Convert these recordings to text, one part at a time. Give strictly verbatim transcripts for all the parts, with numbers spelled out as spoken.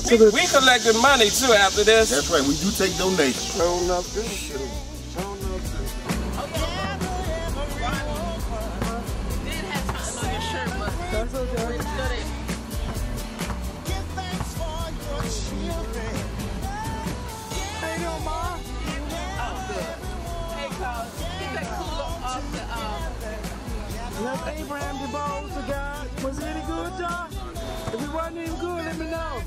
We, we collected money too after this. That's right. We do take donations. Grown up this. Grown up this. Did have something on your shirt, but that's okay. Hey, yo, Ma. Oh, good. Hey, Carl, get that cooler off the, um... Left Abraham DeBose to God. Was it any good, John? If it wasn't even good, let me know.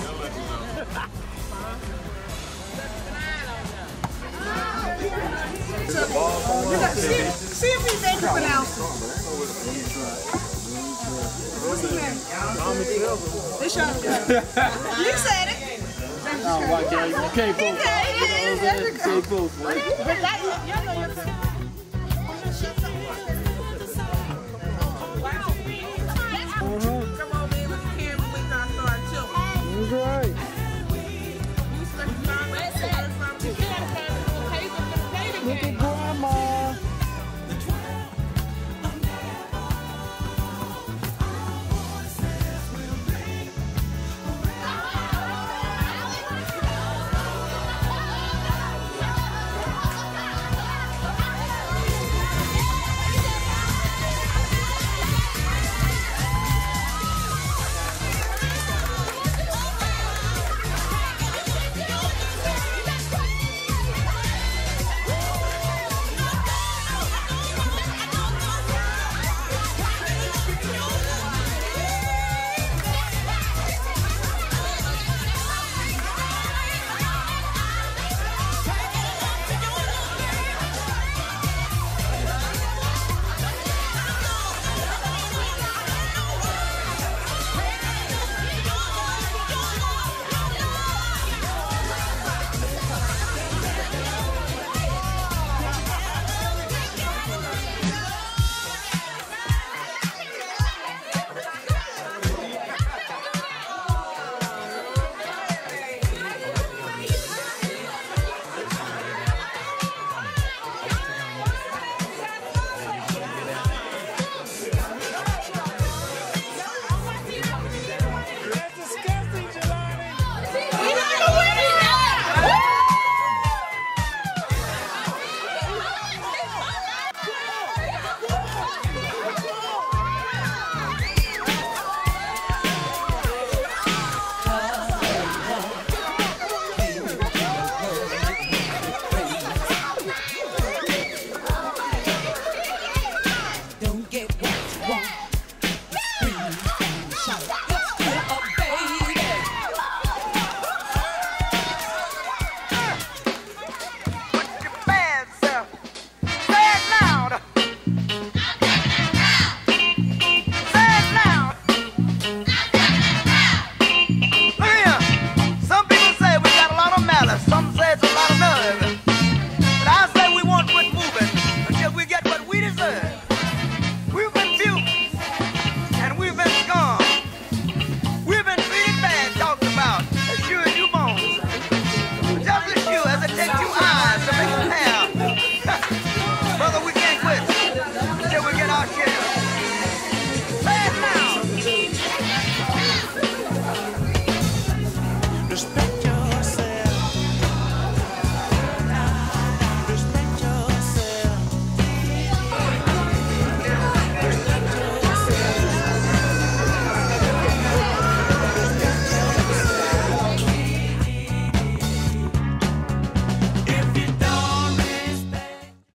see, see if he make it pronounce it. What's his name? This your You said it. No, why can't you? You can't post. He said it. But that, y'all know your